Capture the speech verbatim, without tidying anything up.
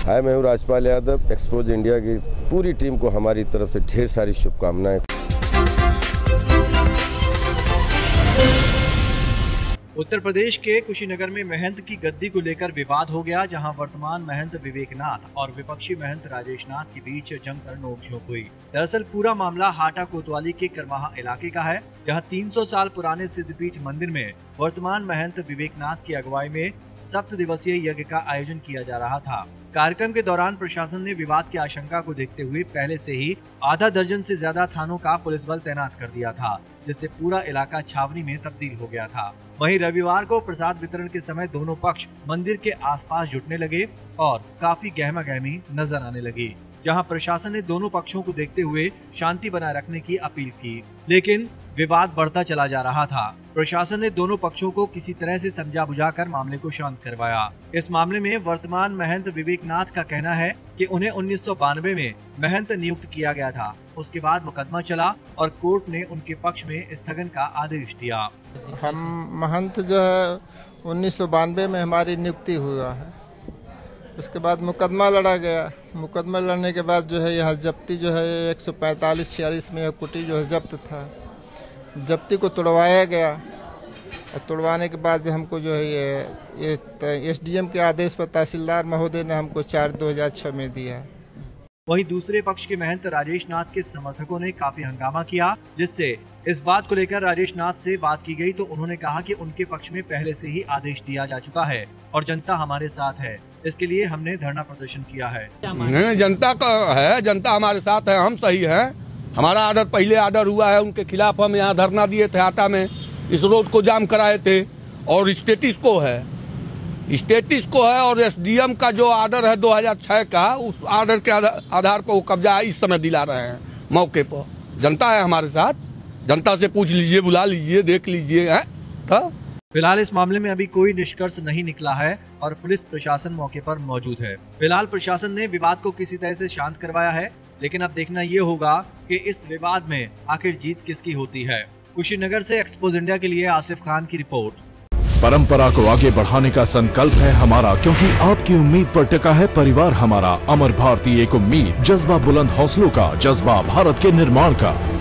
हाय, मैं हूँ Rajpal Yadav. Expose India की पूरी टीम को हमारी तरफ से ढेर सारी शुभकामनाएं। उत्तर प्रदेश के कुशीनगर में महंत की गद्दी को लेकर विवाद हो गया, जहां वर्तमान महंत विवेकनाथ और विपक्षी महंत राजेश नाथ के बीच जमकर नोकझोंक हुई। दरअसल पूरा मामला हाटा कोतवाली के करमाहा इलाके का है, जहां तीन सौ साल पुराने सिद्धपीठ मंदिर में वर्तमान महंत विवेकनाथ की अगुवाई में सप्त दिवसीय यज्ञ का आयोजन किया जा रहा था। कार्यक्रम के दौरान प्रशासन ने विवाद की आशंका को देखते हुए पहले से ही आधा दर्जन से ज्यादा थानों का पुलिस बल तैनात कर दिया था, जिससे पूरा इलाका छावनी में तब्दील हो गया था। वहीं रविवार को प्रसाद वितरण के समय दोनों पक्ष मंदिर के आसपास जुटने लगे और काफी गहमा गहमी नजर आने लगी, जहां प्रशासन ने दोनों पक्षों को देखते हुए शांति बनाए रखने की अपील की, लेकिन विवाद बढ़ता चला जा रहा था। प्रशासन ने दोनों पक्षों को किसी तरह से समझा बुझाकर मामले को शांत करवाया। इस मामले में वर्तमान महंत विवेकनाथ का कहना है कि उन्हें उन्नीस सौ बानवे में महंत नियुक्त किया गया था। उसके बाद मुकदमा चला और कोर्ट ने उनके पक्ष में स्थगन का आदेश दिया। हम महंत जो है उन्नीस सौ बानवे में हमारी नियुक्ति हुआ है। उसके बाद मुकदमा लड़ा गया। मुकदमा लड़ने के बाद जो है यहाँ जब्ती जो है एक सौ पैंतालीस छियालीस में कुटी जो है जब्त था। जब्ती को तोड़वाया गया और तोड़वाने के बाद हमको जो है ये एसडीएम के आदेश पर तहसीलदार महोदय ने हमको चार दो हजार छह में दिया। वहीं दूसरे पक्ष के महंत राजेश नाथ के समर्थकों ने काफी हंगामा किया, जिससे इस बात को लेकर राजेश नाथ से बात की गई तो उन्होंने कहा कि उनके पक्ष में पहले से ही आदेश दिया जा चुका है और जनता हमारे साथ है, इसके लिए हमने धरना प्रदर्शन किया है। नहीं, जनता का है, जनता हमारे साथ है, हम सही है। हमारा आर्डर पहले आर्डर हुआ है, उनके खिलाफ हम यहाँ धरना दिए थे, आटा में इस रोड को जाम कराए थे और स्टेटिस को है स्टेटिस को है और एसडीएम का जो आर्डर है दो हजार छह का, उस आर्डर के आधार पर वो कब्जा इस समय दिला रहे हैं मौके पर। जनता है हमारे साथ, जनता से पूछ लीजिए, बुला लीजिए, देख लीजिए है। तो फिलहाल इस मामले में अभी कोई निष्कर्ष नहीं निकला है और पुलिस प्रशासन मौके पर मौजूद है। फिलहाल प्रशासन ने विवाद को किसी तरह से शांत करवाया है, लेकिन अब देखना ये होगा कि इस विवाद में आखिर जीत किसकी होती है। कुशीनगर से एक्सपोज इंडिया के लिए आसिफ खान की रिपोर्ट। परंपरा को आगे बढ़ाने का संकल्प है हमारा, क्योंकि आपकी उम्मीद पर टिका है परिवार हमारा। अमर भारती एक उम्मीद, जज्बा बुलंद हौसलों का, जज्बा भारत के निर्माण का।